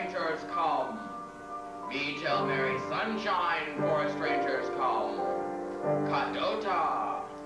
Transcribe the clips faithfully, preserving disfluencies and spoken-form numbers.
strangers come. Me tell Mary Sunshine for strangers come. Kadota.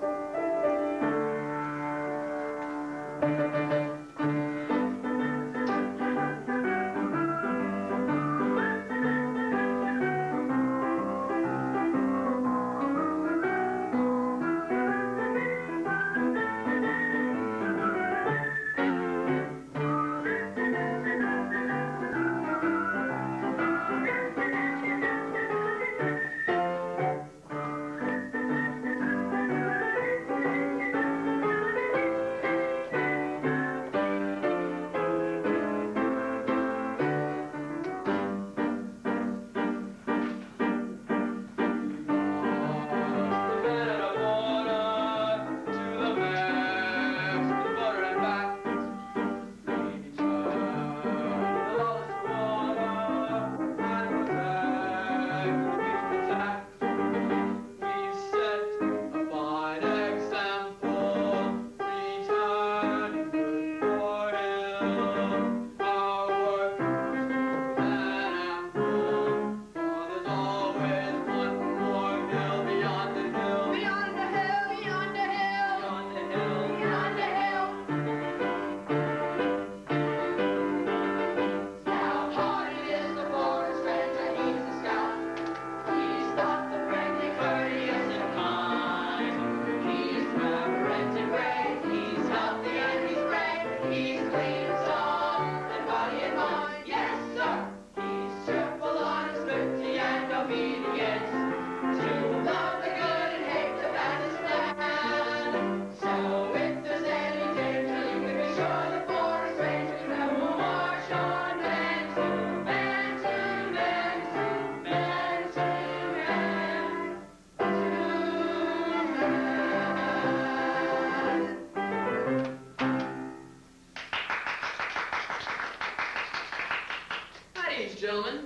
Gentlemen,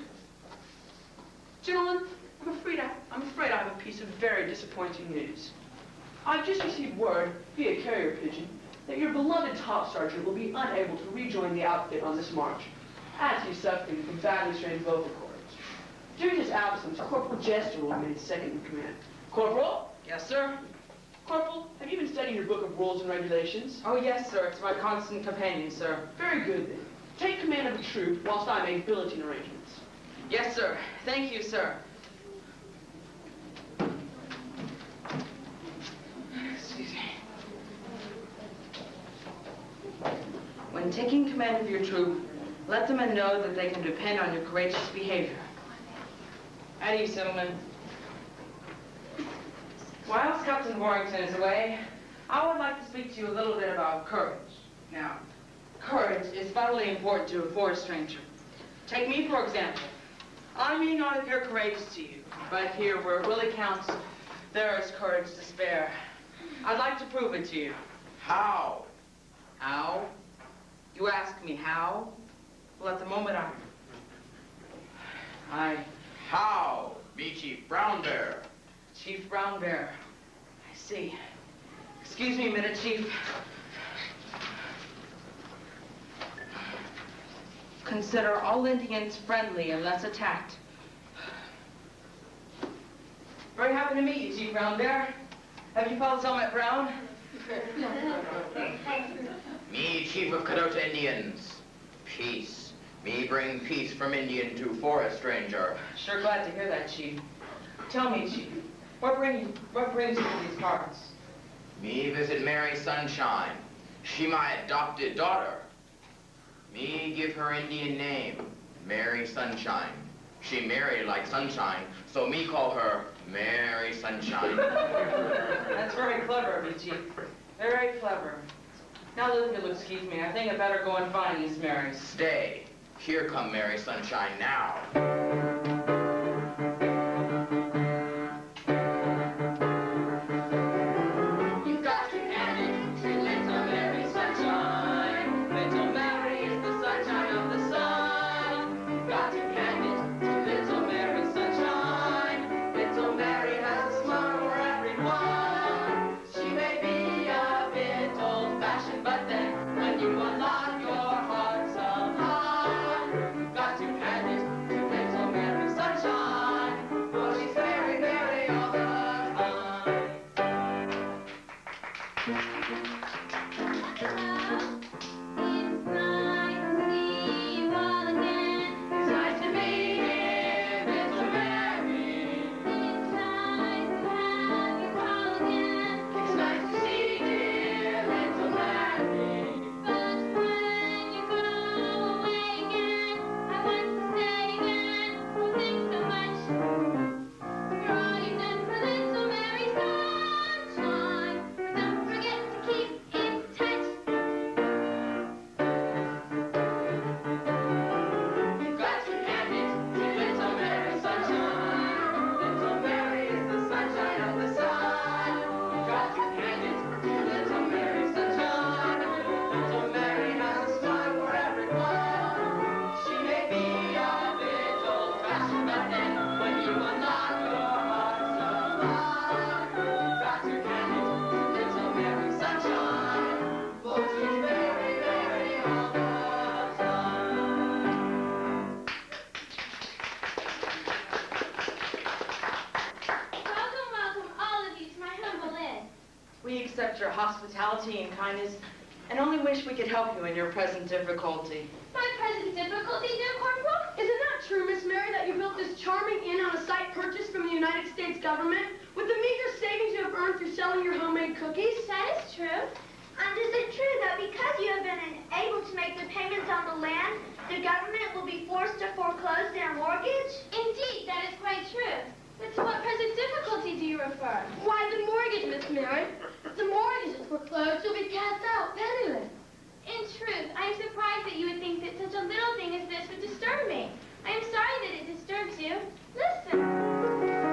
gentlemen, I'm afraid I, I'm afraid I have a piece of very disappointing news. I've just received word via carrier pigeon that your beloved top sergeant will be unable to rejoin the outfit on this march, as he's suffering from badly strained vocal cords. During his absence, Corporal Jester will be made second in command. Corporal? Yes, sir. Corporal, have you been studying your book of rules and regulations? Oh, yes, sir. It's my constant companion, sir. Very good, then. Take command of the troop whilst I make billeting arrangements. Yes, sir. Thank you, sir. Excuse me. When taking command of your troop, let the men know that they can depend on your courageous behavior. At ease, gentlemen. Whilst Captain Warrington is away, I would like to speak to you a little bit about courage. Now, courage is vitally important to a forest stranger. Take me, for example. I may not appear courageous to you, but here where it really counts, there is courage to spare. I'd like to prove it to you. How? How? You ask me how? Well, at the moment, I... I... How? Me Chief Brown Bear. Chief Brown Bear. I see. Excuse me a minute, Chief. Consider all Indians friendly unless attacked. Very happy to meet you, Chief Brown Bear. Have you fellas all met Brown? Me, Chief of Kadota Indians. Peace. Me bring peace from Indian to forest stranger. Sure glad to hear that, Chief. Tell me, Chief, what brings what brings you to these parts? Me visit Mary Sunshine. She my adopted daughter. Me give her Indian name, Mary Sunshine. She married like sunshine, so me call her Mary Sunshine. That's very clever of you, Chief. Very clever. Now that you'll excuse me, I think I better go and find Miss Mary. Stay. Here come Mary Sunshine now. But then, when you unlock your heart somehow, got to hospitality and kindness, and only wish we could help you in your present difficulty. My present difficulty, dear Corporal? Isn't that true, Miss Mary, that you built this charming inn on a site purchased from the United States government with the meager savings you have earned through selling your homemade cookies? That is true. And is it true that because you have been unable to make the payments on the land, the government will be forced to foreclose their mortgage? Indeed, that is quite true. But to what present difficulty do you refer? Why, the mortgage, Miss Mary. If the mortgage is foreclosed, you'll be cast out penniless. In truth, I am surprised that you would think that such a little thing as this would disturb me. I am sorry that it disturbs you. Listen.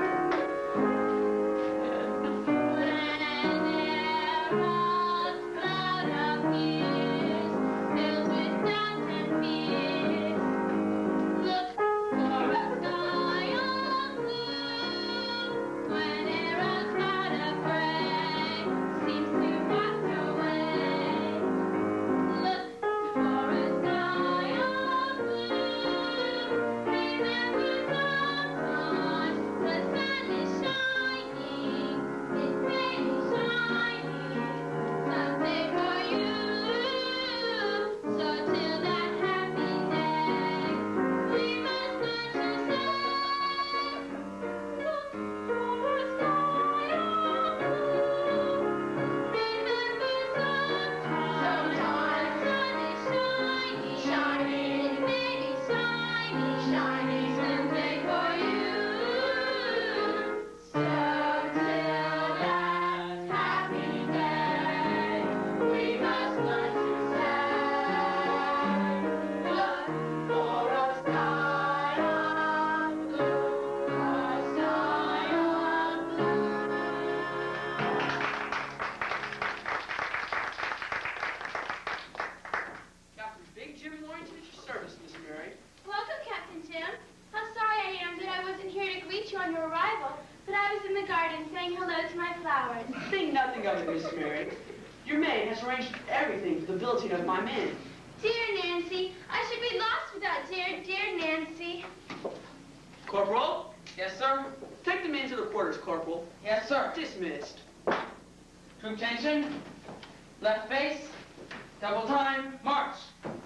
Of my men. Dear Nancy, I should be lost without dear, dear Nancy. Corporal? Yes, sir? Take the men to the quarters, Corporal. Yes, sir. Dismissed. Troop tension. Left face. Double time. March.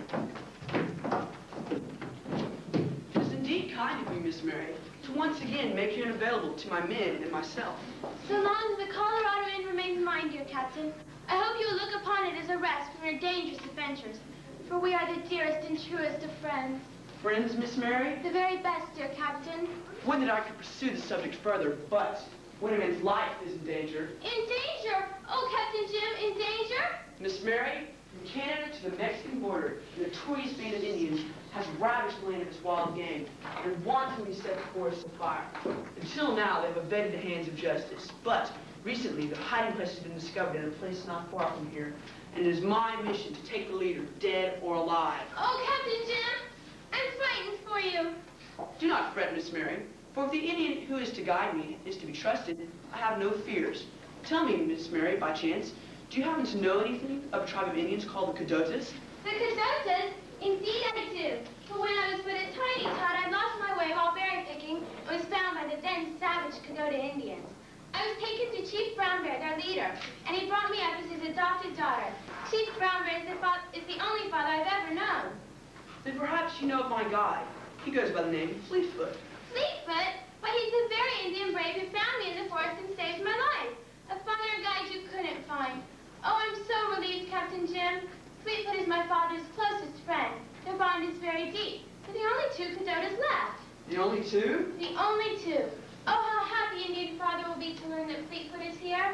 It is indeed kind of you, Miss Mary, to once again make you unavailable to my men and myself. So long as the Colorado Inn remains mine, dear Captain, I hope you will look upon it as a rest from your dangerous adventures, for we are the dearest and truest of friends. Friends, Miss Mary? The very best, dear Captain. Would that I could pursue the subject further, but when a man's life is in danger... In danger? Oh, Captain Jim, in danger? Miss Mary, from Canada to the Mexican border, the notorious band of Indians has ravaged the land of its wild game and wantonly set the forests afire. Until now, they have evaded the hands of justice, but recently, the hiding place has been discovered in a place not far from here, and it is my mission to take the leader, dead or alive. Oh, Captain Jim, I'm frightened for you. Do not fret, Miss Mary, for if the Indian who is to guide me is to be trusted, I have no fears. Tell me, Miss Mary, by chance, do you happen to know anything of a tribe of Indians called the Cadotas? The Cadotas? Indeed I do. For when I was but a tiny tot, I lost my way while berry picking and was found by the then savage Cadota Indians. I was taken to Chief Brown Bear, their leader, and he brought me up as his adopted daughter. Chief Brown Bear is the, is the only father I've ever known. Then perhaps you know of my guide. He goes by the name of Fleetfoot. Fleetfoot? Why, he's the very Indian brave who found me in the forest and saved my life. A finer guide you couldn't find. Oh, I'm so relieved, Captain Jim. Fleetfoot is my father's closest friend. Their bond is very deep. They're the only two Cadotas left. The only two? The only two. Oh, how happy Indian father will be to learn that Fleetfoot is here.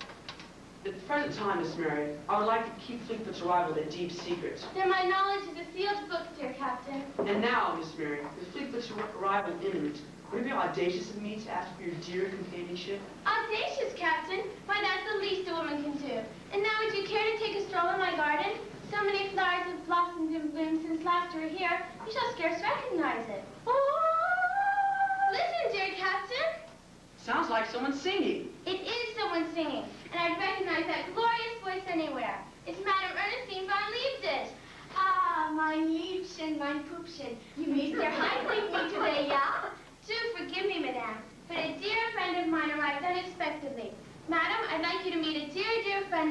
At the present time, Miss Mary, I would like to keep Fleetfoot's arrival a deep secret. Then my knowledge is a sealed book, dear Captain. And now, Miss Mary, with Fleetfoot's arrival imminent, would it be audacious of me to ask for your dear companionship? Audacious, Captain? Why, that's the least a woman can do. And now would you care to take a stroll in my garden? So many flowers have blossomed and bloomed since last you were here, you shall scarce recognize it. Oh! Listen, dear Captain. Sounds like someone singing. It is someone singing, and I'd recognize that glorious voice anywhere. It's Madame Ernestine von Liebsitz. Ah, mein Liebchen, mein Pupchen. You made their high with me today, yeah? Do forgive me, Madame, but a dear friend of mine arrived unexpectedly. Madam, I'd like you to meet a dear, dear friend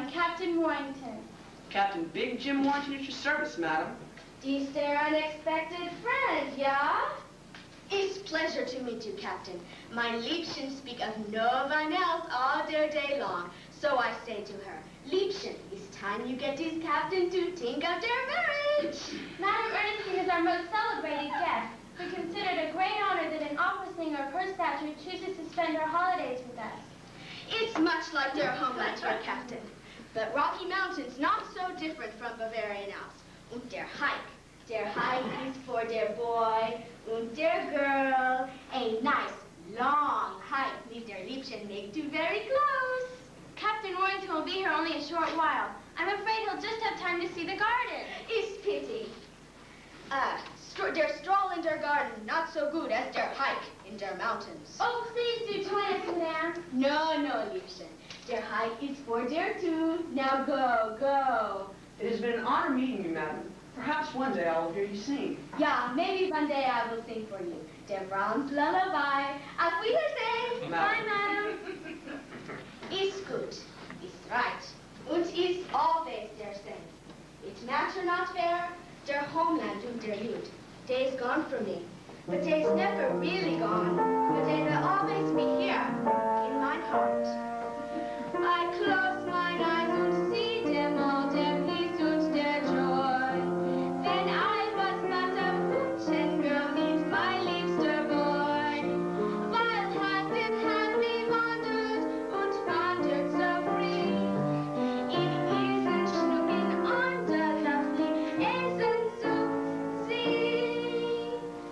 I'm Captain Warrington. Captain Big Jim Warrington at your service, madam. Dies der unexpected friend, yeah? It's pleasure to meet you, Captain. Mein Liebchen speak of no one else all their day long. So I say to her, Liebchen, it's time you get this captain to think of their marriage. Madam Ernestine is our most celebrated guest. We consider it a great honor that an opera singer of her stature chooses to spend her holidays with us. It's much like their homeland here, Captain. But Rocky Mountains not so different from Bavarian Alps. Und der Hike. Der hike is for their boy und der girl. A nice, long hike need their Liebchen make to very close. Captain Warrington will be here only a short while. I'm afraid he'll just have time to see the garden. It's pity. Uh, stro their stroll in their garden not so good as their hike in their mountains. Oh, please do join us, madam. No, no, Liebchen. Their hike is for their two. Now go, go. It has been an honor meeting you, madam. Perhaps one day I will hear you sing. Yeah, maybe one day I will sing for you. Der Brahms Lullaby. Auf Wiedersehen. Madam. Bye, madam. Ist gut. Ist right. Und ist always their same. It's matter not fair. Their homeland und their youth. They is gone from me. But they is never really gone. But they will always be here. In my heart. I close mine eyes and see them all. Their peace and their joy. When I was but a Hutchen girl, meet my liebster boy. While hand in hand we wandered, und wandered so free. In Isen schnucken under lovely Isen zu see.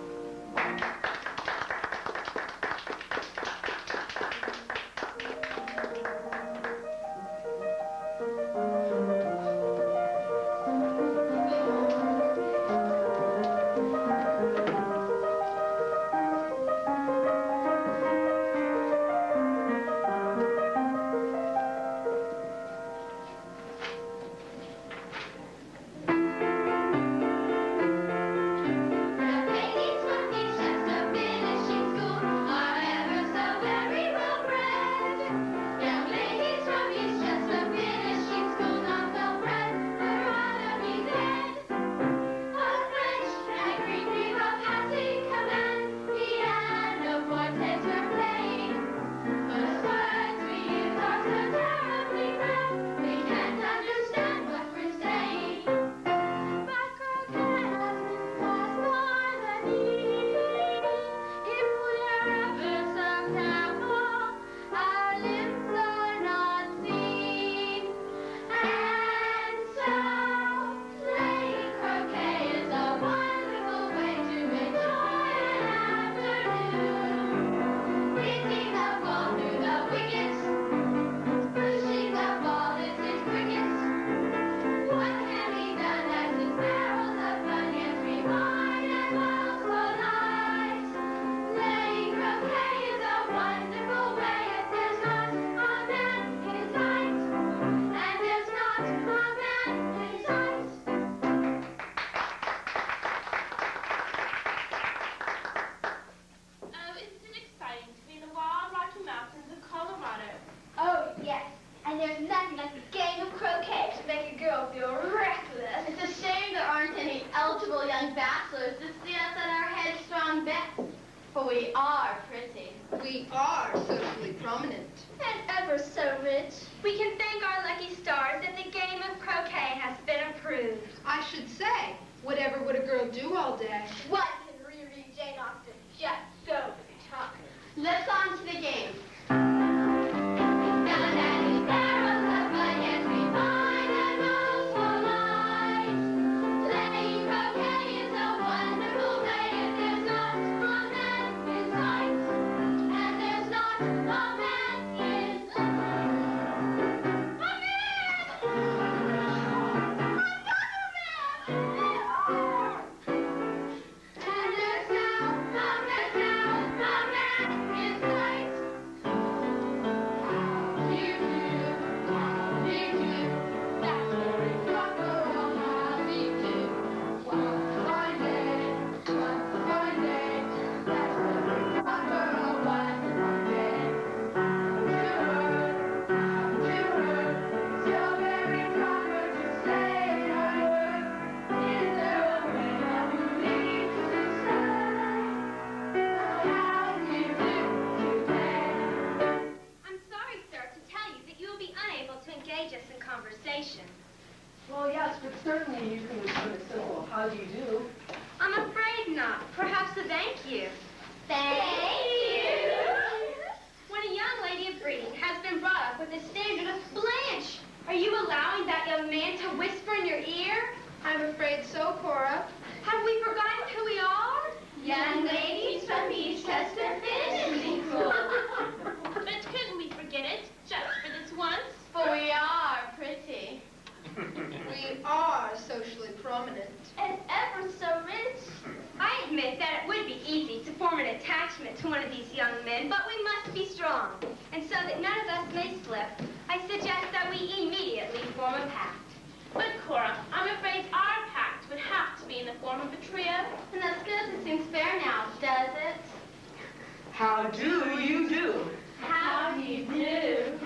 We are pretty. We are socially prominent. And ever so rich. We can thank our lucky stars that the game of croquet has been approved. I should say, whatever would a girl do all day? What can reread Jane Austen? Just so tough. Let's on to the game. How do you do? I'm afraid not. Perhaps a thank you. Thank you. When a young lady of breeding has been brought up with the standard of Blanche, are you allowing that young man to whisper in your ear? I'm afraid so, Cora. Have we forgotten who we are? Young ladies from Eastchester Finishing School. But couldn't we forget it, just for this once? For we are pretty. We are socially prominent. And ever so rich. I admit that it would be easy to form an attachment to one of these young men, but we must be strong. And so that none of us may slip, I suggest that we immediately form a pact. But Cora, I'm afraid our pact would have to be in the form of a trio. And that's good. It seems fair now, does it? How do you do? How do you do?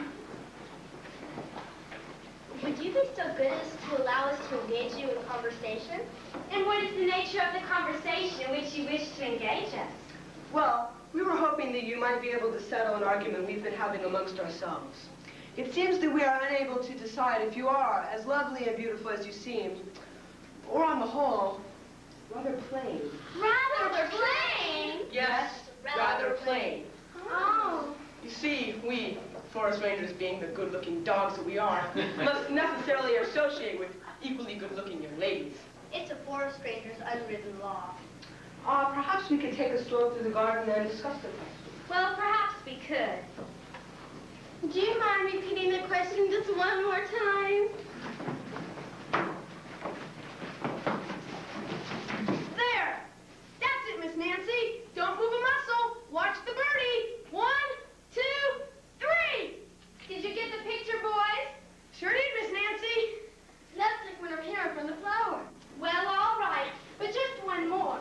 Would you be so good as to allow us to engage you in conversation? And what is the nature of the conversation in which you wish to engage us? Well, we were hoping that you might be able to settle an argument we've been having amongst ourselves. It seems that we are unable to decide if you are as lovely and beautiful as you seem, or on the whole, rather plain. Rather plain? Yes, rather plain. Oh. You see, we, forest rangers being the good-looking dogs that we are, must necessarily associate with equally good-looking young ladies. It's a forest ranger's unwritten law. Uh, perhaps we could take a stroll through the garden and discuss the question. Well, perhaps we could. Do you mind repeating the question just one more time? There! That's it, Miss Nancy. Don't move a muscle. Watch the birdie. One, two, three. Did you get the picture, boys? Sure did, Miss Nancy. Looks like we're hearing from the flower. Well, all right, but just one more.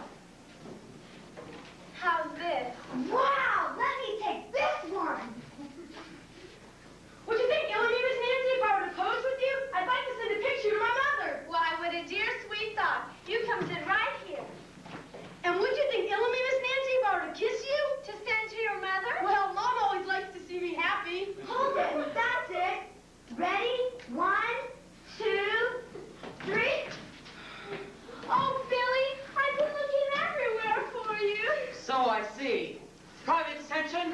How's this? Wow, let me take this one. What do you think, Ellie, Miss Nancy, if I were to pose with you? I'd like to send a picture to my mother. Why, what a dear, sweet thought. You come sit right here. And would you think, Ellie, Miss Nancy, if I were to kiss you? To send to your mother? Well, Mom always likes to see me happy. Hold it, that's it. Ready? One, two, three. Oh, Billy, I've been looking everywhere for you. So I see. Private detention?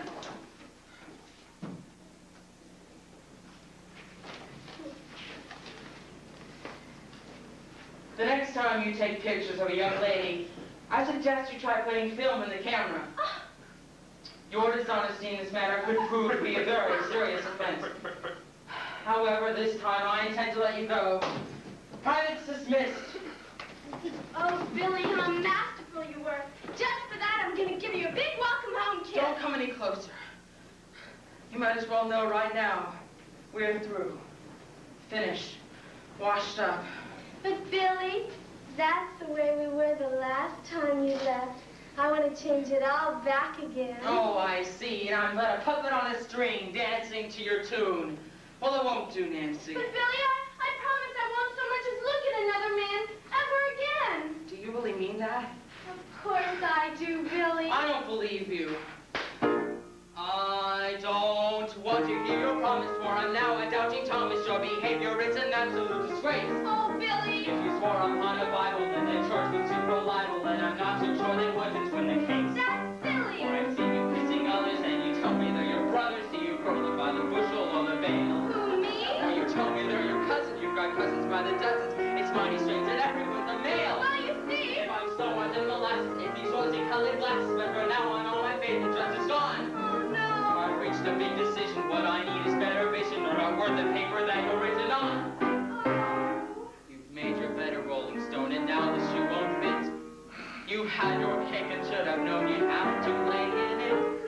The next time you take pictures of a young lady, I suggest you try putting film in the camera. Your dishonesty in this matter could prove to be a very serious offense. However, this time I intend to let you go. Private's dismissed. Oh, Billy, how masterful you were. Just for that, I'm going to give you a big welcome home kiss. Don't come any closer. You might as well know right now. We're through. Finished. Washed up. But, Billy, that's the way we were the last time you left. I want to change it all back again. Oh, I see. And I'm but a puppet on a string dancing to your tune. Well, it won't do, Nancy. But, Billy, I, I promise I won't so much as look at another man ever again. Do you really mean that? Of course I do, Billy. I don't believe you. I don't want to hear your promise, for I'm now a doubting Thomas. Your behavior is an absolute disgrace. Oh, Billy. If you swore upon a Bible, then the church would soon go libel, and I'm not so sure they wouldn't win the case. That's silly. For I've seen you kissing others, and you tell me they're your brothers. See you growing by the bushel or the bale. Who, me? Or you tell me they're your cousins. You've got cousins by the dozens. It's mighty strange that everyone's a male. Well, you see. If I'm slower than molasses, if these rosy-colored glasses, but for now on, all my favorite dress is gone. Oh, no. I've reached a big decision. What I need is better vision, or I'm worth the paper that you're written on. Oh. You've made your bed a rolling stone, and now the shoe won't fit. You had your cake and should have known you'd have to lay in it.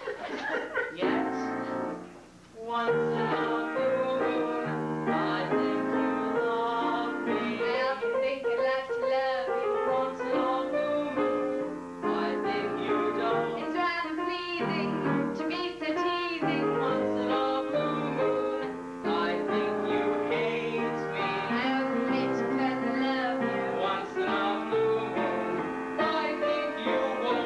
Yet, once in a blue moon, I think you love me. Well, think I'd like to love you. Once in a blue moon, I think you don't. It's rather pleasing to be so teasing. Once in a blue moon, I think you hate me. I only hate you 'cause I love you. Once in a blue moon, I think you won't.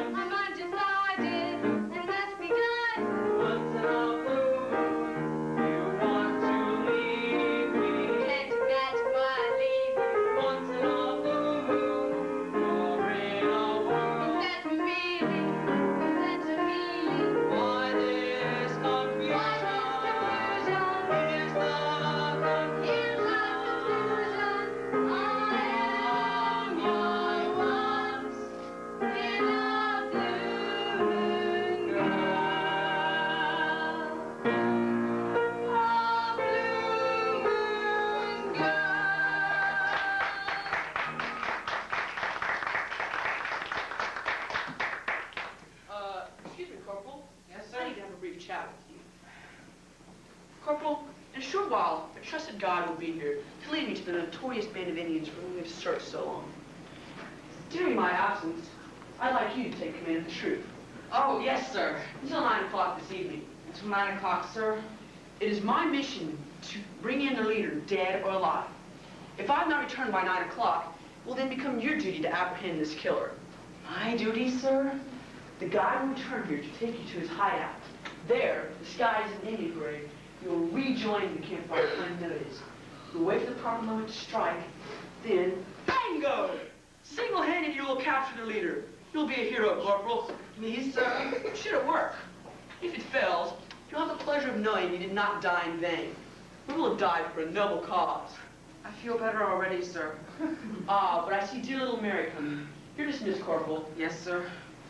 chat with you. Corporal, in a short while, a trusted guide will be here to lead me to the notorious band of Indians for whom we have searched so long. During my absence, I'd like you to take command of the troop. Oh, yes, sir. Until nine o'clock this evening. Until nine o'clock, sir. It is my mission to bring in their leader, dead or alive. If I'm not returned by nine o'clock, it will then become your duty to apprehend this killer. My duty, sir? The guide will return here to take you to his hideout. There, disguised as an Indian parade, you will rejoin the campfire unnoticed. You'll wait for the proper moment to strike, then, bingo! Single-handed, you will capture the leader. You'll be a hero, Corporal. Me, sir? Should it work? If it fails, you'll have the pleasure of knowing you did not die in vain. We will have died for a noble cause. I feel better already, sir. Ah, but I see dear little Mary coming. You're dismissed, Corporal. Yes, sir.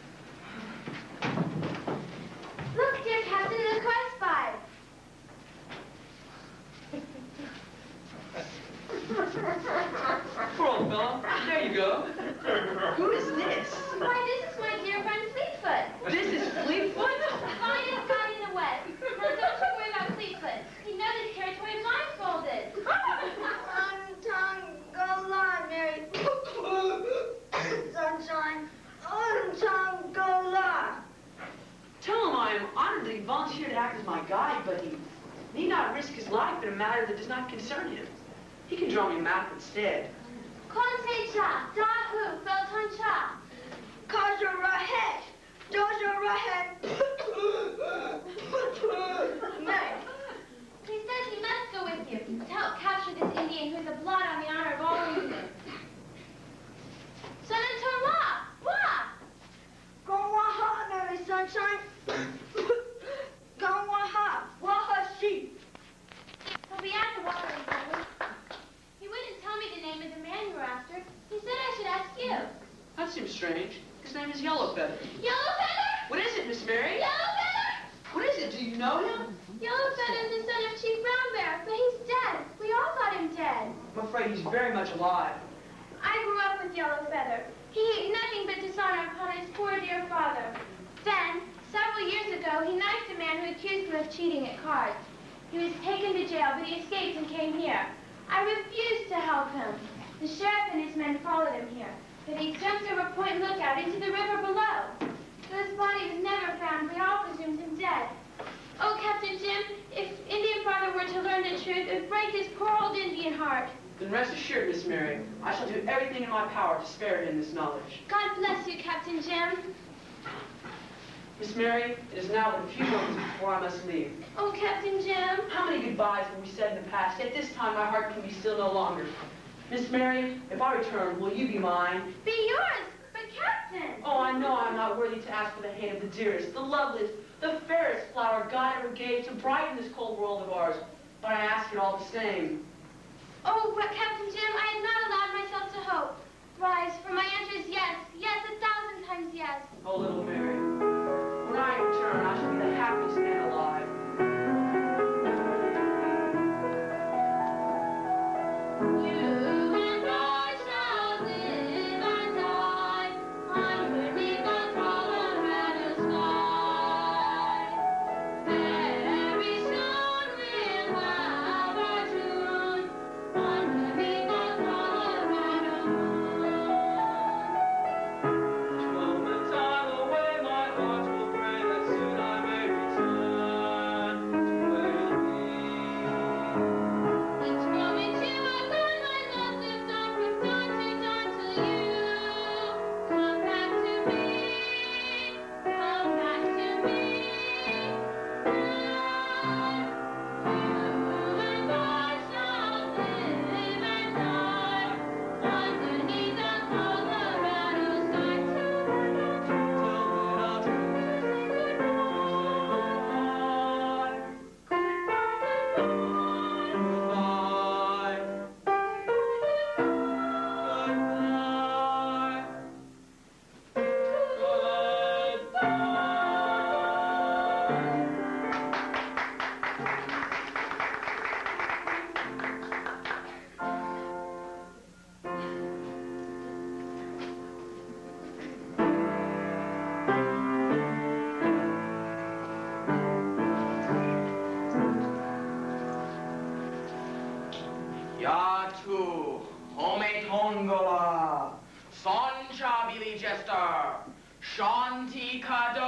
Look, dear Captain, the quest five. Poor old fellow. There you go. Who is this? Why, this is my dear friend Fleetfoot. This is Fleetfoot? The finest guy in the West. Now, don't you worry about Fleetfoot. He knows his territory blindfolded. Untangola, Mary. Sunshine. Untangola. Tell him I am honored that he volunteered to act as my guide, but he need not risk his life in a matter that does not concern him. He can draw me a map instead. Conte cha, dahu, felton cha. Kaja rahet, doja rahet. Mary, he says he must go with you to help capture this Indian who is a blot on the honor of all Indians. Senator Wa, Wa. Go waha, Mary Sunshine. Go waha, waha sheep. He'll be at the watering hole. He wouldn't tell me the name of the man you were after. He said I should ask you. That seems strange. His name is Yellowfeather. Yellowfeather? What is it, Miss Mary? Yellowfeather? What is it? Do you know him? Yellowfeather's the son of Chief Brown Bear, but he's dead. We all thought him dead. I'm afraid he's very much alive. I grew up with Yellowfeather. He ate nothing but dishonor upon his poor dear father. Then, several years ago, he knifed a man who accused him of cheating at cards. He was taken to jail, but he escaped and came here. I refused to help him. The sheriff and his men followed him here, but he jumped over Point Lookout into the river below. Though his body was never found, we all presumed him dead. Oh, Captain Jim, if Indian father were to learn the truth, it would break his poor old Indian heart. Then rest assured, Miss Mary, I shall do everything in my power to spare him this knowledge. God bless you, Captain Jim. Miss Mary, it is now but a few moments before I must leave. Oh, Captain Jim. How many goodbyes have we said in the past, yet this time my heart can be still no longer. Miss Mary, if I return, will you be mine? Be yours, but Captain. Oh, I know I'm not worthy to ask for the hand of the dearest, the loveliest, the fairest flower God ever gave to brighten this cold world of ours, but I ask it all the same. Oh, but Captain Jim, I have not allowed myself to hope. Rise, for my answer is yes, yes, a thousand times yes. Oh, little Mary, when I return, I shall be the happiest man alive. Moment time away, my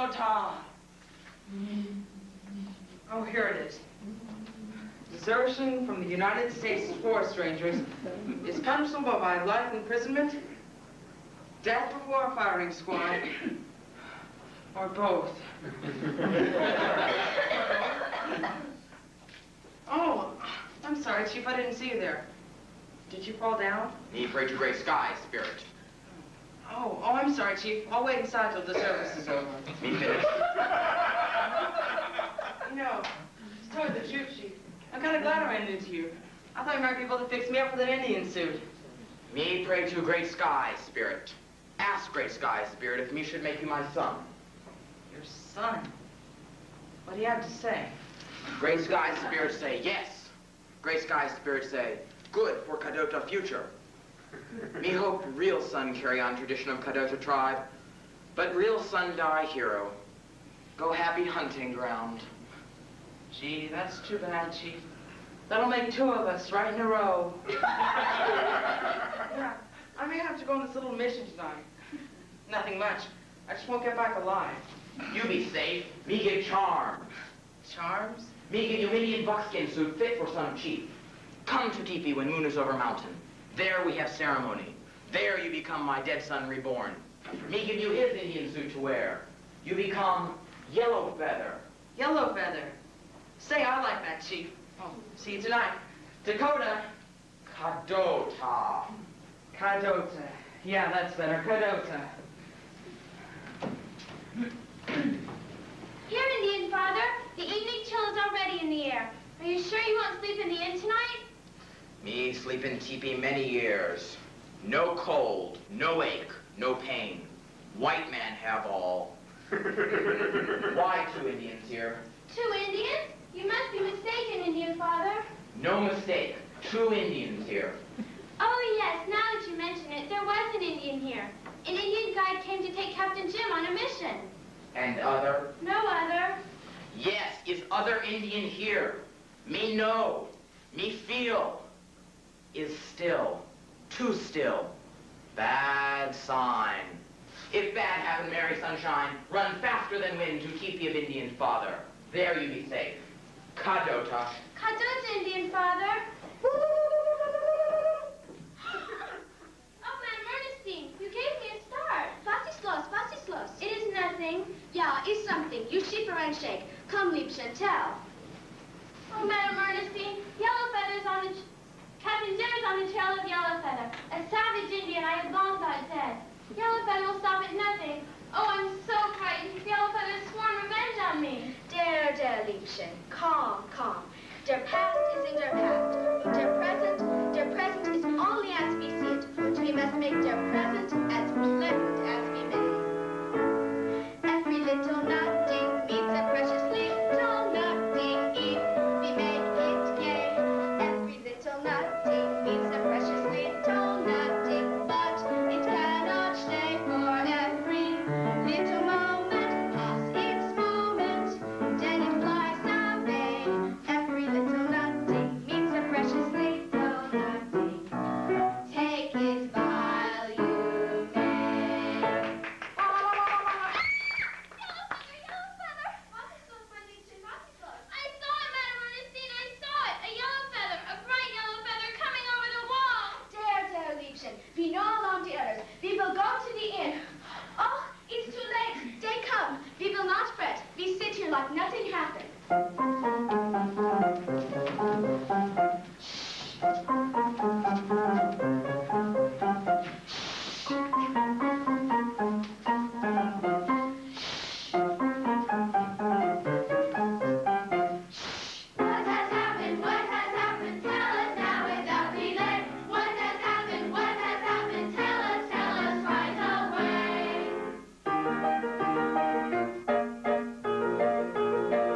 Kadota. Oh, here it is. Desertion from the United States Forest Rangers is punishable by life imprisonment, death before firing squad, or both. Oh, I'm sorry, Chief. I didn't see you there. Did you fall down? Me pray to great skies, spirit. Oh, oh, I'm sorry, Chief. I'll wait inside till the service is over. Me finish. You know, to tell you the truth, Chief, I'm kind of glad I ran into you. I thought you might be able to fix me up with an Indian suit. Me pray to great skies, spirit. Ask great skies, spirit, if me should make you my son. Your son? What do you have to say? Great skies, spirit say yes. Great skies, spirit say good for Kadota future. Me hope real son carry on tradition of Kadota tribe, but real son die hero. Go happy hunting ground. Gee, that's too bad, Chief. That'll make two of us right in a row. Yeah, I may have to go on this little mission tonight. Nothing much. I just won't get back alive. You be safe. Me give charm. Charms? Me give you Indian buckskin suit fit for son of chief. Come to teepee when moon is over mountain. There we have ceremony. There you become my dead son reborn. Me give you his Indian suit to wear. You become Yellow Feather. Yellow Feather. Say, I like that, Chief. Oh, see you tonight. Dakota. Kadota. Kadota. Yeah, that's better. Kadota. Here, Indian Father. The evening chill is already in the air. Are you sure you won't sleep in the inn tonight? Me sleep in teepee many years. No cold, no ache, no pain. White man have all. Why two Indians here? Two Indians? You must be mistaken, Indian Father. No mistake. Two Indians here. Oh, yes, now that you mention it, there was an Indian here. An Indian guide came to take Captain Jim on a mission. And other? No other. Yes, is other Indian here. Me know. Me feel. Is still. Too still. Bad sign. If bad happen, Mary Sunshine, run faster than wind to teepee of Indian Father. There you be safe. Kadota. Kadota, Indian Father. Oh, Madam Ernestine, you gave me a start. Vasislos, Vasislos. It is nothing. Yeah, it's something. You shiver and shake. Come, Liebchen, tell. Oh, Madam Ernestine, Yellow Feather's on the... Captain Jim is on the trail of Yellow Feather, a savage Indian I had long thought dead. Yellow Feather will stop at nothing. Oh, I'm so frightened. Yellow Feather has sworn revenge on me. Der, der, Liebchen. Calm, calm. Der past is in der past. Und der present, der present is only as we see it. Und we must make der present as pleasant as we may. Every little nothing meets a precious little nothing if we make it gay. Every little nothing meets a precious little nothing, but it cannot stay for every little moment. Pass its moment, then it flies away. Every little nothing meets a precious little nothing. Take it while you may. Yellow Feather, Vasislos, my Liebchen, Vasislos. I saw it, Madam Ernestine, I saw it. A yellow feather, a bright yellow feather coming over the wall. Der, der, Liebchen. We know along the others. We will go to the inn. Oh, it's too late. They come. We will not fret. We sit here like nothing happened. What has happened? What has happened? Tell us now without delay. What has happened? What has happened? Tell us, tell us right away.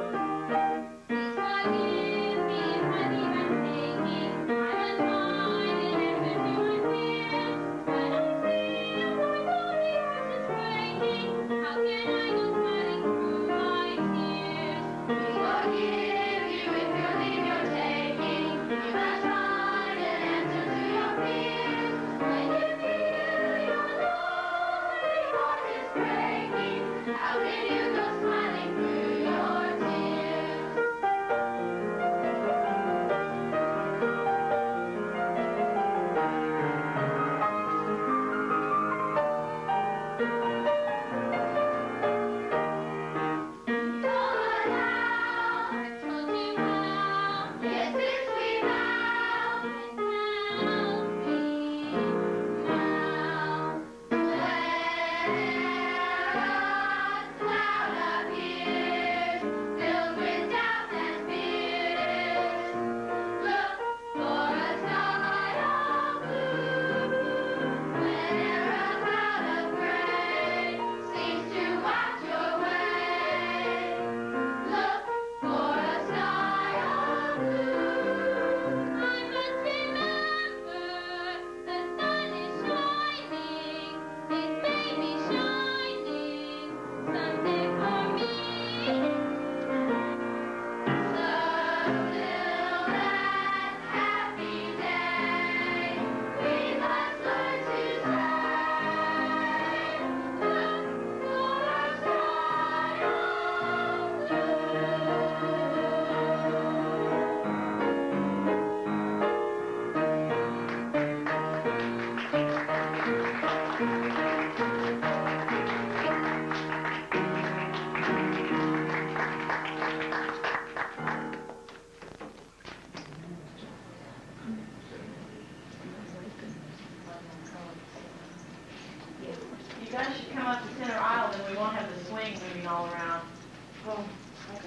moving all around. Oh, okay.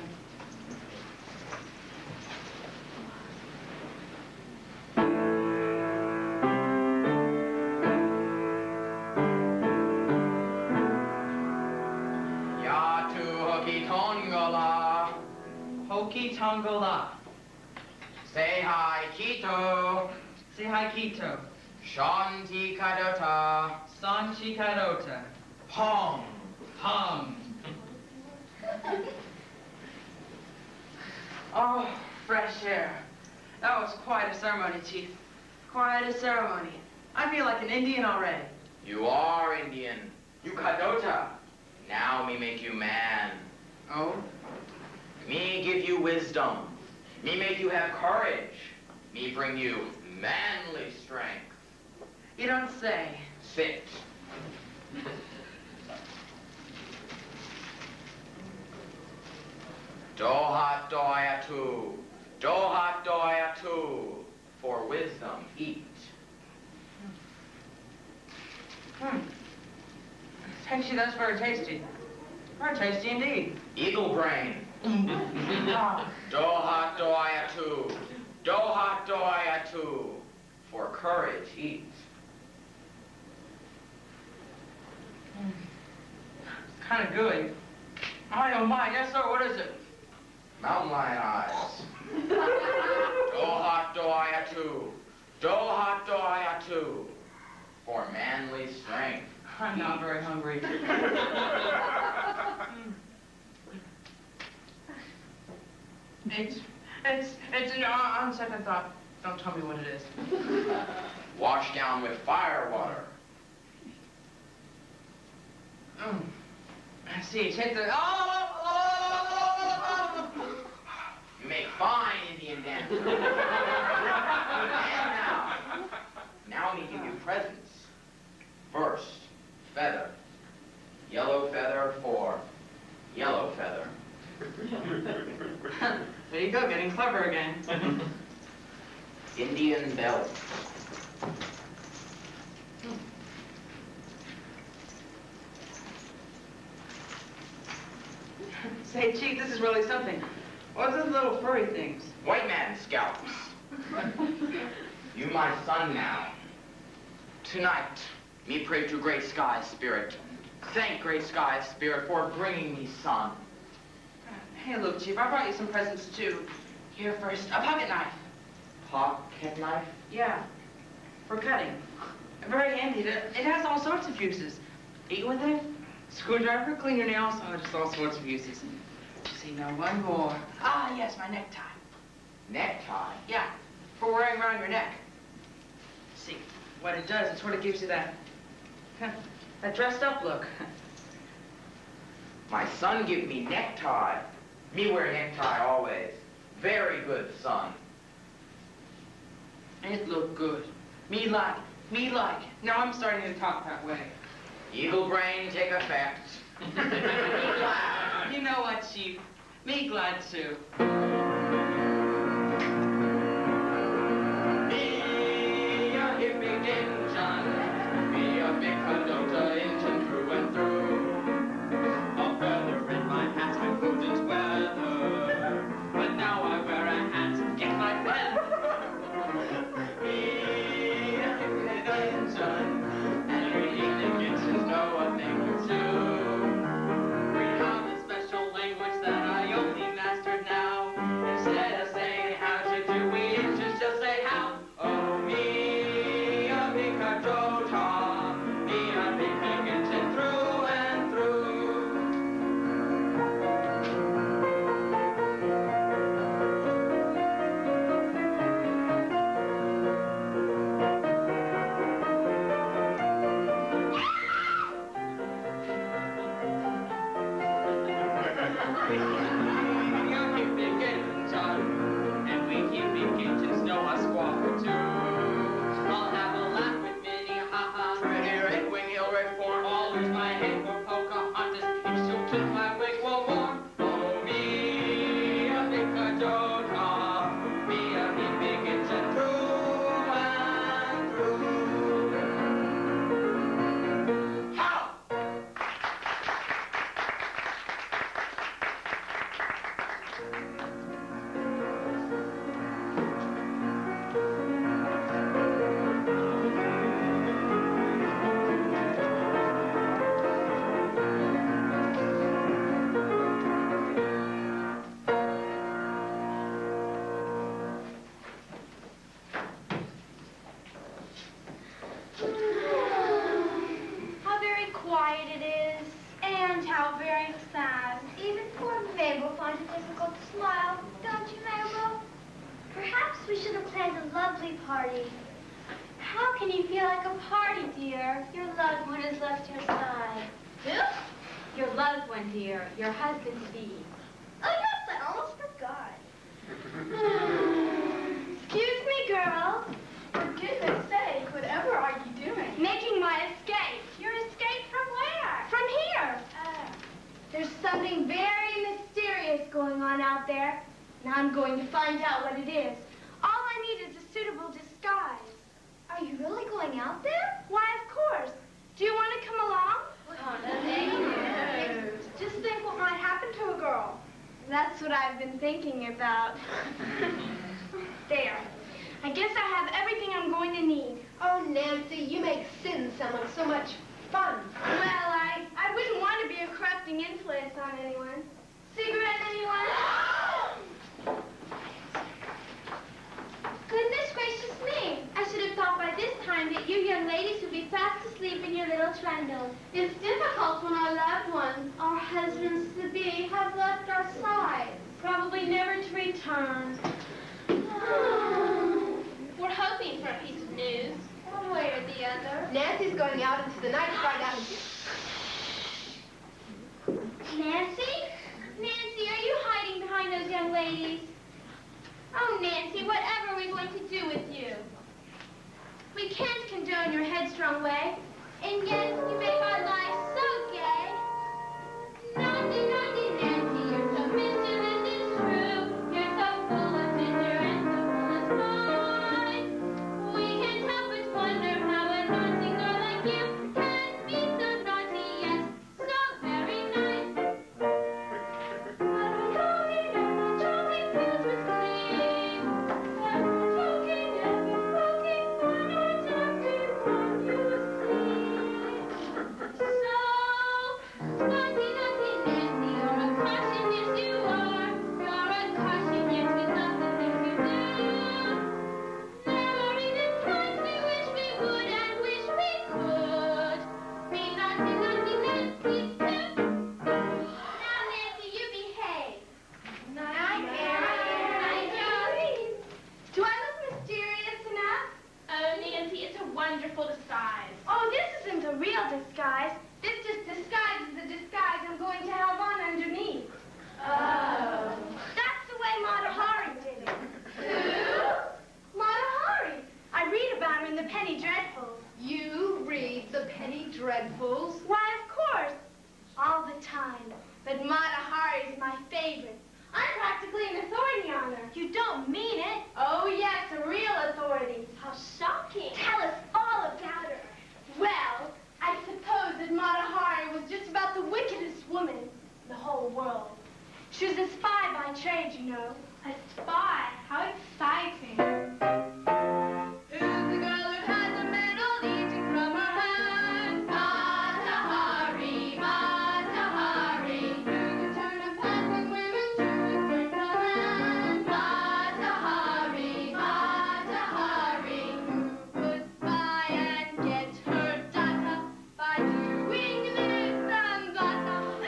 Ya tu hoki tongola. Hoki Tongola. Say hi, Kito. Say hi, Quito. Shanti kadota. Sanchi Kadota. Pong. Hum. Oh, fresh air. That was quite a ceremony, Chief. Quite a ceremony. I feel like an Indian already. You are Indian. You kadota. Now me make you man. Oh? Me give you wisdom. Me make you have courage. Me bring you manly strength. You don't say. Sit. Dohat doyatu. Dohat doyatu. For wisdom, eat. Hmm. Actually, that's very tasty. Very tasty indeed. Eagle brain. Ah. Dohat doyatu. Dohat doyatu. For courage, eat. It's kind of gooey. My, oh my, yes sir, what is it? Mountain lion eyes. Dohat doyatu. Dohat doyatu. For manly strength. I'm not very hungry. It's, it's, it's, no, on second thought, don't tell me what it is. Wash down with fire water. Mm. I see, take the, oh, oh, oh, oh. You make fine Indian dances. And now, now we give you presents. First, feather. Yellow feather for yellow feather. There you go, getting clever again. Indian belt. Say, Chief, this is really something. What's those little furry things? White man scalps. You my son now. Tonight, me pray to great sky spirit. Thank great sky spirit for bringing me son. Hey, look, Chief, I brought you some presents, too. Here first, a pocket knife. Pocket knife? Yeah, for cutting. Very handy. It it has all sorts of uses. Eat with it, screwdriver, clean your nails, oh, just all sorts of uses. See, now one more. Ah, yes, my necktie. Necktie? Yeah, for wearing around your neck. See, what it does, it sort of gives you that, that dressed up look. My son give me necktie. Me wear necktie always. Very good son. It look good. Me like, me like. Now I'm starting to talk that way. Eagle brain take effect. You know what, Chief? Me glad too. Me a hippie Injun. Me a big Kadota Injun through and through. A feather in my hat, I couldn't weather. But now I wear a hat, get my feather. Me a hippie Injun. And we evening get to know a thing or two. We have a special language that I only mastered now. Instead of saying how to do, we just just say how. Oh, me a big Kadota, me a big Higginson through and through. And we hippie Cajuns know a squawk or two. I'll have a laugh with Minnie, ha-ha. Pretty red wing, he'll reform. I'll lose my head for Pocahontas. If she'll took my wig, will warm. Oh, me a big Kadota, me a hippie Cajun through and through. How? We should have planned a lovely party. How can you feel like a party, dear? Your loved one has left your side. Who? Your loved one, dear. Your husband, Steve. Oh, yes, I almost forgot. Excuse me, girls. For goodness sake, whatever are you doing? Making my escape. Your escape from where? From here. Uh, There's something very mysterious going on out there, and I'm going to find out what it is. All I need is a suitable disguise. Are you really going out there? Why, of course. Do you want to come along? No. Just think what might happen to a girl. That's what I've been thinking about. There. I guess I have everything I'm going to need. Oh, Nancy, you make sin sound like so much fun. Well, I, I wouldn't want to be a corrupting influence on anyone. Cigarette, anyone? Goodness gracious me! I should have thought by this time that you young ladies would be fast asleep in your little trundles. It's difficult when our loved ones, our husbands-to-be, have left our sides. Probably never to return. We're hoping for a piece of news, one way or the other. Nancy's going out into the night to find out. Nancy? Nancy, are you hiding behind those young ladies? Oh, Nancy, whatever are we going to do with you? We can't condone your headstrong way, and yet you make our lives so gay. Naughty, naughty Nancy, you're so mischievous, it's true. You're so full of ginger and so full of spine. We can't help but wonder how a naughty girl like you can be so naughty yet so very nice. Disguise. This just disguises the disguise I'm going to have on underneath. Oh. That's the way Mata Hari did it. Who? Mata Hari. I read about her in the Penny Dreadfuls. You read the Penny Dreadfuls? Why, of course. All the time. But Mata Hari is my favorite. I'm practically an authority on her. You don't mean it. Oh, yes, a real authority. How shocking. Tell us all about her. Well, I suppose that Mata Hari was just about the wickedest woman in the whole world. She was a spy by trade, you know. A spy? How exciting. Who's the girl who has a medal leeching from her hand? Mata Hari, Mata Hari. Who can turn a passing women to a circa land? Mata Hari, Mata Hari. Who would spy and get her data by doing this and that?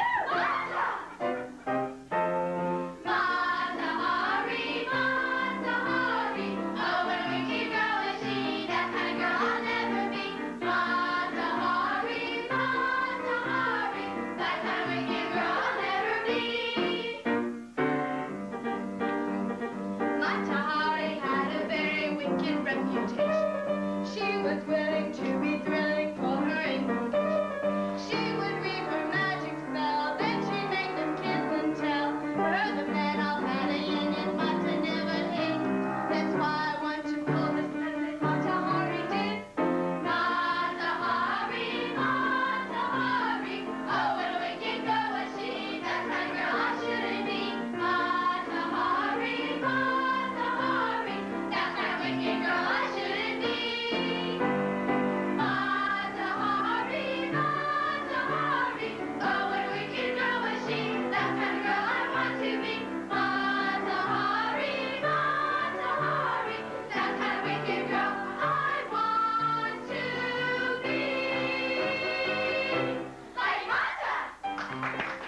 Mata Hari, Mata Hari. Oh, what a wicked girl is she. That kind of girl I'll never be. Mata Hari, Mata Hari. That kind of wicked girl I'll never be. Mata Hari had a very wicked reputation. She was willing to be thrilling for her invocation. She would read her magic spell, then she'd make them kiss and tell. Her the men all had a yin and Mata never hid. That's why I want to pull this method Mata Hari did. Mata Hari, Mata Hari. Oh, what a wicked girl was she. That kind of girl I shouldn't be. Mata Hari, Mata Hari. That kind of wicked girl I shouldn't be. Mata Hari, Mata Hari. Oh, what a wicked girl was she. That kind of girl I want to be. Mata Hari, Mata Hari. That kind of wicked girl I want to be. Like Mata!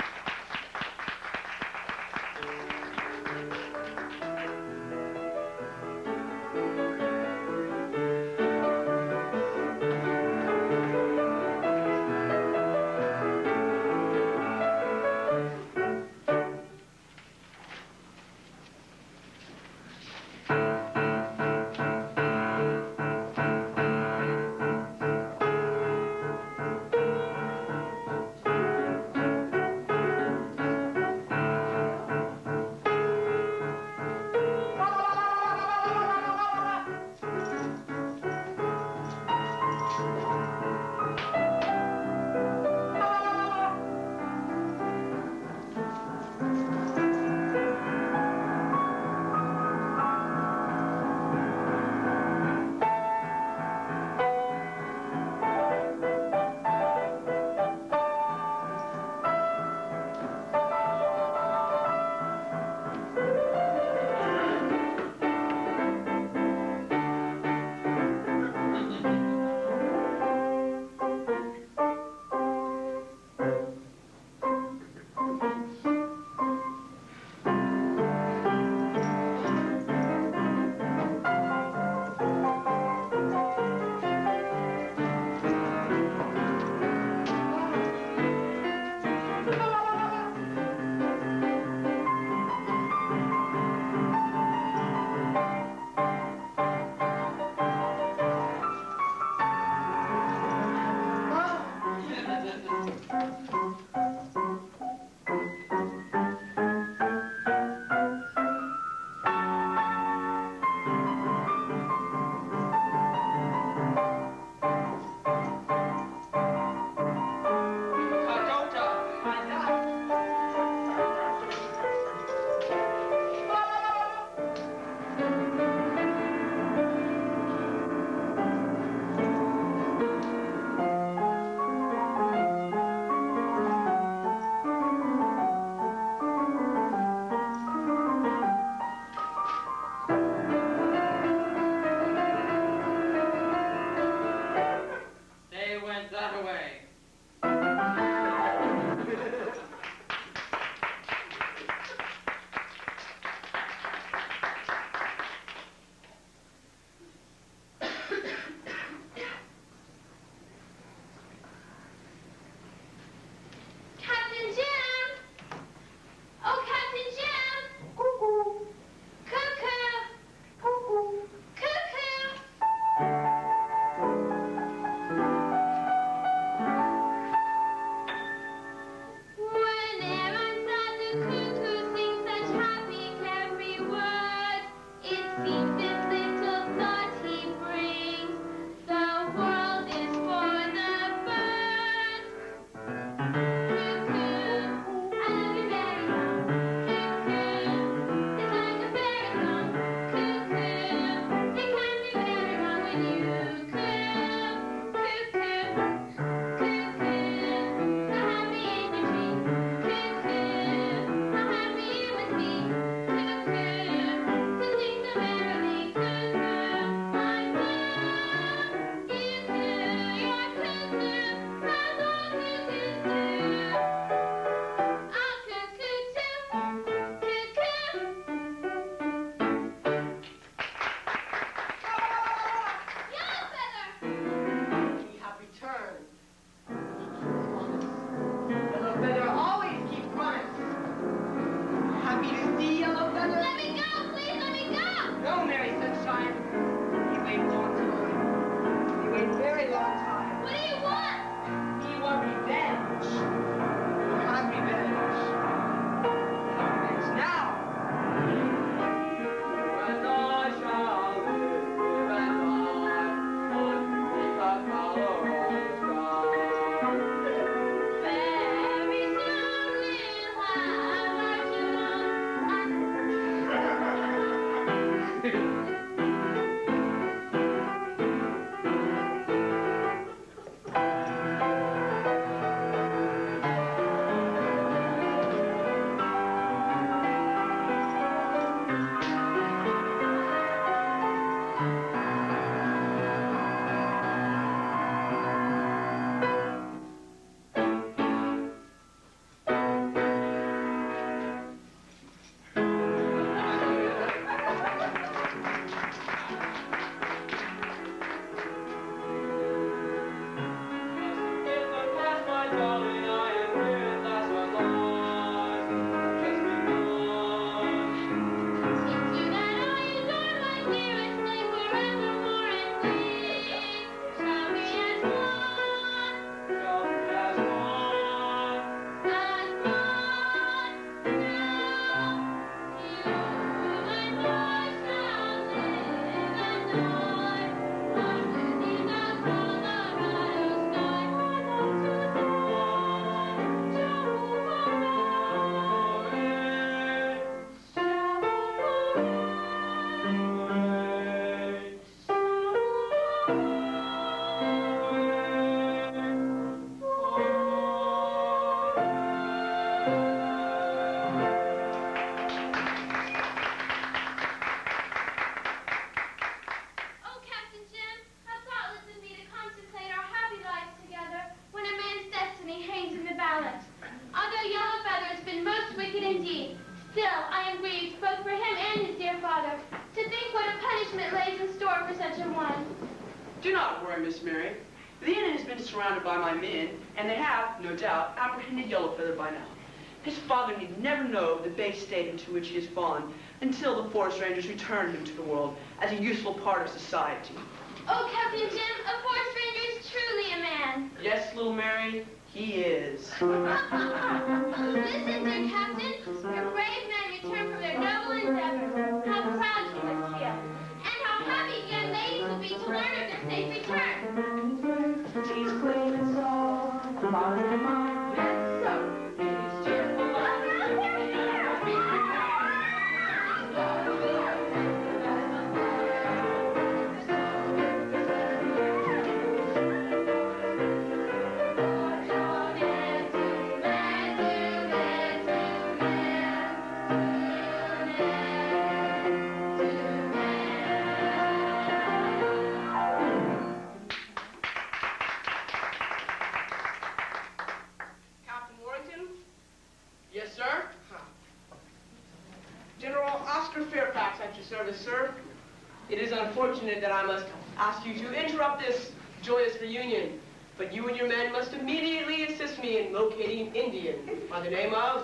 Still, I am grieved both for him and his dear father, to think what a punishment lays in store for such a one. Do not worry, Miss Mary. The inn has been surrounded by my men, and they have, no doubt, apprehended Yellowfeather by now. His father need never know of the base state into which he has fallen until the forest rangers return him to the world as a useful part of society. Oh, Captain Jim, a forest ranger is truly a man. Yes, little Mary, he is. Listen, dear Captain, your brave men return from their noble endeavor. How proud you must feel, and how happy young ladies will be to learn of their safe return. She's clean and soft, body and mind, and so he's cheerful. Service, sir. It is unfortunate that I must ask you to interrupt this joyous reunion, but you and your men must immediately assist me in locating an Indian by the name of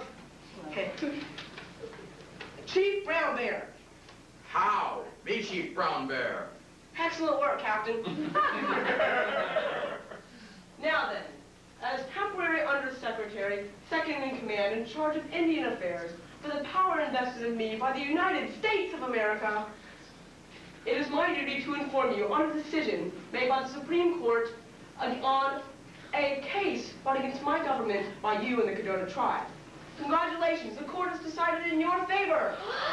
Chief Brown Bear. How? Me, Chief Brown Bear. Excellent work, Captain. Now then, as temporary Undersecretary, second in command in charge of Indian affairs, for the power invested in me by the United States of America, it is my duty to inform you on a decision made by the Supreme Court on a case brought against my government by you and the Cadota tribe. Congratulations, the court has decided in your favor.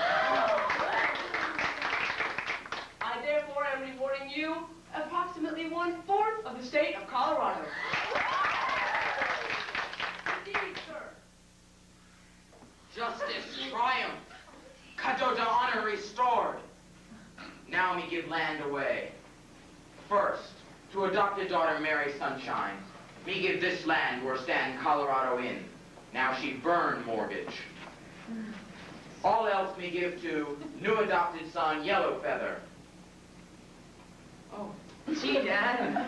I therefore am rewarding you approximately one-fourth of the state of Colorado. Indeed, sir. Justice triumph. Cadota honor restored. Now me give land away. First, to adopted daughter Mary Sunshine, me give this land where stand Colorado Inn. Now she burn mortgage. All else me give to new adopted son Yellowfeather. Oh, gee, Dad.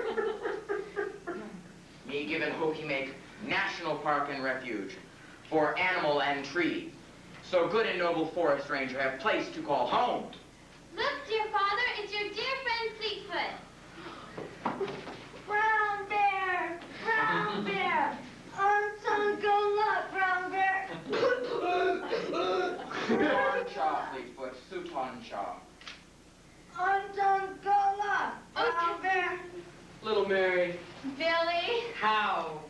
Me give and hope he make national park and refuge for animal and tree, so good and noble forest ranger have place to call home. Look, dear father, it's your dear friend Fleetfoot. Brown Bear! Brown Bear! On some go luck, Brown Bear! Suton Chaw, Fleetfoot, Suton Chaw. On some go luck, Brown Bear! Little Mary. Billy. How?